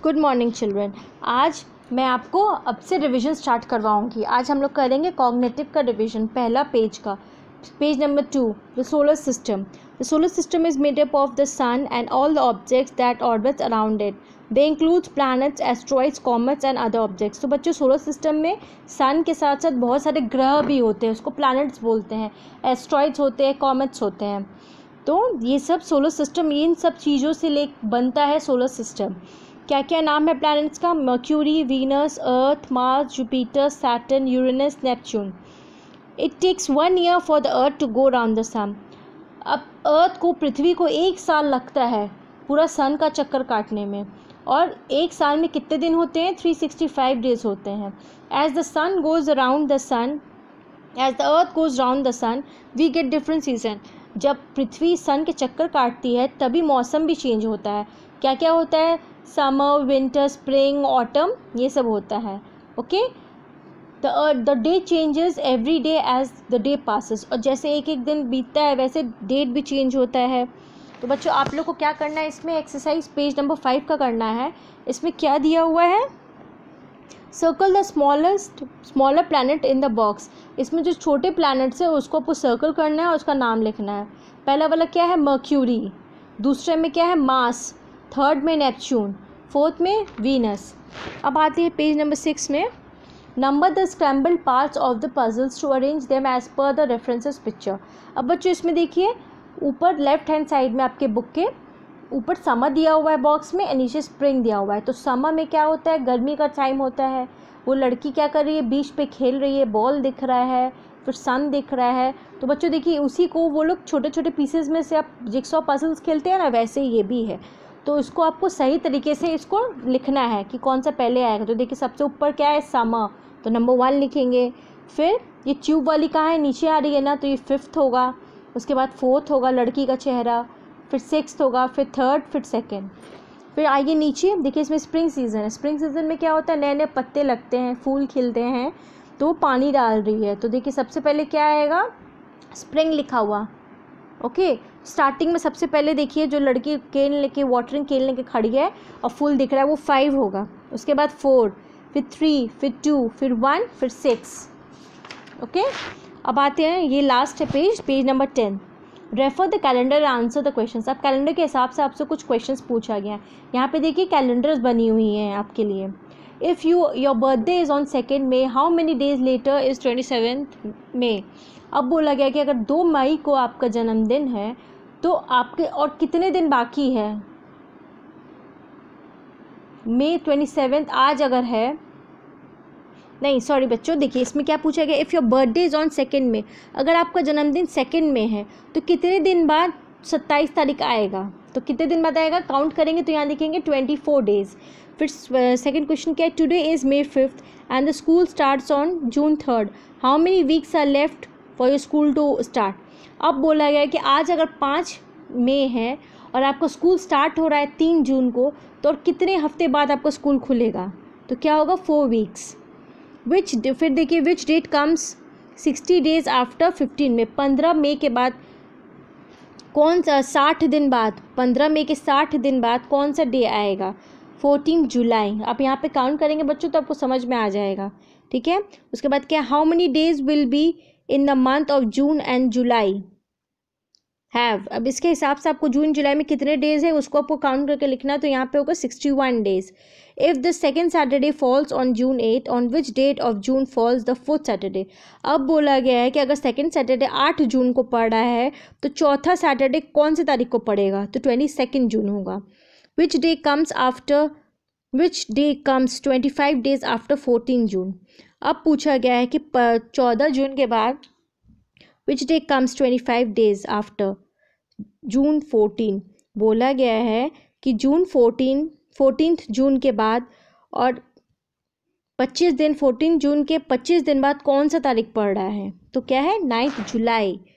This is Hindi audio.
Good morning children. आज मैं आपको अब से रिवीजन स्टार्ट करवाऊंगी। आज हम लोग करेंगे कॉग्निटिव का रिवीजन, पहला पेज का, page number 2, the solar system. The solar system is made up of the sun and all the objects that orbit around it. They includes planets, asteroids, comets and other objects. तो बच्चों, सोलर सिस्टम में सन के साथ साथ बहुत सारे ग्रह भी होते हैं, उसको प्लैनेट्स बोलते हैं, एस्ट्रॉइड्स होते हैं, कॉमेट्स होते हैं। तो ये सब सोलर सिस्टम, इन सब चीज़ों से बनता है सोलर सिस्टम। क्या क्या नाम है प्लैनेट्स का? Mercury, Venus, Earth, Mars, Jupiter, Saturn, Uranus, Neptune. It takes 1 year for the earth to go around the sun. अब अर्थ को, पृथ्वी को 1 साल लगता है पूरा सन का चक्कर काटने में, और 1 साल में कितने दिन होते हैं? 365 डेज होते हैं। As the sun goes around the sun, as the earth goes around the sun, we get different season. जब पृथ्वी सन के चक्कर काटती है तभी मौसम भी चेंज होता है। क्या क्या होता है? समर, विंटर, स्प्रिंग, ऑटम, ये सब होता है। Okay, the day changes every day as the day passes. और जैसे एक एक दिन बीतता है वैसे डेट भी चेंज होता है। तो बच्चों, आप लोग को क्या करना है इसमें? एक्सरसाइज पेज नंबर 5 का करना है। इसमें क्या दिया हुआ है? Circle the smaller planet in the box. इसमें जो छोटे प्लैनेट्स है उसको आपको सर्कल करना है और उसका नाम लिखना है। पहला वाला क्या है? मर्क्यूरी। दूसरे में क्या है? मार्स। थर्ड में नेपच्यून। फोर्थ में वीनस। अब आते हैं पेज नंबर 6 में। Number the scrambled parts of the puzzles to arrange them as per the references picture. अब बच्चों, इसमें देखिए ऊपर लेफ्ट हैंड साइड में आपके बुक के ऊपर समर दिया हुआ है बॉक्स में, नीचे स्प्रिंग दिया हुआ है। तो समर में क्या होता है? गर्मी का टाइम होता है। वो लड़की क्या कर रही है? बीच पे खेल रही है, बॉल दिख रहा है, फिर सन दिख रहा है। तो बच्चों देखिए, उसी को वो लोग छोटे छोटे पीसेस में से आप जिक्सॉ पजल्स खेलते हैं ना, वैसे ही ये भी है। तो इसको आपको सही तरीके से इसको लिखना है कि कौन सा पहले आएगा। तो देखिए सबसे ऊपर क्या है? समर, तो नंबर 1 लिखेंगे। फिर ये ट्यूब वाली कहाँ है? नीचे आ रही है ना, तो ये 5th होगा। उसके बाद 4th होगा, लड़की का चेहरा। फिर 6th होगा, फिर 3rd, फिर 2nd। फिर आइए नीचे, देखिए इसमें स्प्रिंग सीज़न है। स्प्रिंग सीज़न में क्या होता है? नए नए पत्ते लगते हैं, फूल खिलते हैं, तो पानी डाल रही है। तो देखिए सबसे पहले क्या आएगा? स्प्रिंग लिखा हुआ। ओके, स्टार्टिंग में सबसे पहले देखिए जो लड़की केन लेके, वाटरिंग केन लेके खड़ी है और फूल दिख रहा है, वो 5 होगा। उसके बाद 4, फिर 3, फिर 2, फिर 1, फिर 6। ओके, अब आते हैं, ये लास्ट है page number 10। Refer the calendar and answer the questions. अब कैलेंडर के हिसाब से आपसे कुछ क्वेश्चंस पूछा गया है। यहाँ पे देखिए कैलेंडर्स बनी हुई हैं आपके लिए। If your birthday is on 2nd May, how many days later is 27th May। अब बोला गया कि अगर 2 मई को आपका जन्मदिन है तो आपके और कितने दिन बाकी है? May 27 आज अगर है, नहीं सॉरी बच्चों, देखिए इसमें क्या पूछा गया? If your birthday is on 2nd May, अगर आपका जन्मदिन 2nd में है तो कितने दिन बाद 27 तारीख आएगा? तो कितने दिन बाद आएगा काउंट करेंगे तो यहाँ लिखेंगे 24 डेज़। फिर सेकंड क्वेश्चन क्या है? Today is May 5th and the school starts on June 3rd, how many weeks are left for your school to start. अब बोला गया कि आज अगर 5 मई है और आपका स्कूल स्टार्ट हो रहा है 3 जून को, तो और कितने हफ्ते बाद आपका स्कूल खुलेगा? तो क्या होगा? 4 वीक्स। फिर देखिए which date comes 60 days after 15 में। 15 मई के बाद कौन सा 60 दिन बाद, 15 मई के 60 दिन बाद कौन सा डे आएगा? 14 जुलाई। आप यहाँ पे काउंट करेंगे बच्चों तो आपको समझ में आ जाएगा। ठीक है, उसके बाद क्या? How many days will be in the month of June and July have. अब इसके हिसाब से आपको जून जुलाई में कितने डेज है उसको आपको काउंट करके लिखना है। तो यहाँ पे होगा 61 days. If the second Saturday falls on June 8, on which date of June falls the 4th Saturday. अब बोला गया है कि अगर सेकेंड सैटरडे 8 जून को पड़ रहा है तो चौथा सैटरडे कौन सी तारीख को पड़ेगा? तो 22 जून होगा। Which day comes 25 days after 14 June. अब पूछा गया है कि 14 जून के बाद which day comes 25 days after June 14। बोला गया है कि June 14th जून के बाद और 14 जून के 25 दिन बाद कौन सा तारीख पड़ रहा है? तो क्या है? 9th जुलाई।